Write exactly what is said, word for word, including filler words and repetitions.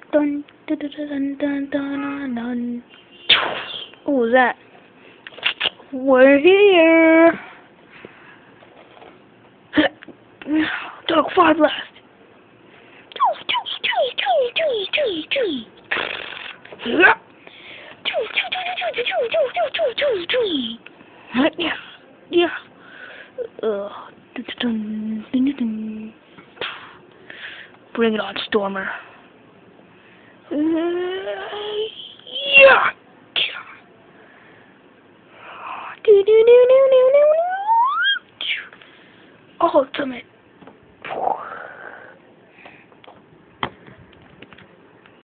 Dun, dun, dun, dun, dun, dun, dun. What was that? We're here. Dark Fire Blast. Yeah, yeah. Uh, Bring it on, Stormer. Uh, yeah. Ultimate